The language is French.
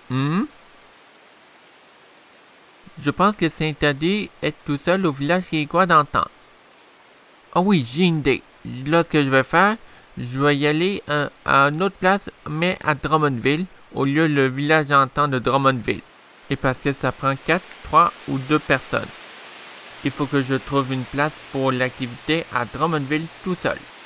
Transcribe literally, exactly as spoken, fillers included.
Hmm? Je pense que c'est interdit d'être tout seul au village québécois d'antan. Ah oui, j'ai une idée. Là, ce que je vais faire, je vais y aller euh, à une autre place, mais à Drummondville, au lieu le village d'antan de Drummondville. Et parce que ça prend quatre, trois ou deux personnes. Il faut que je trouve une place pour l'activité à Drummondville tout seul.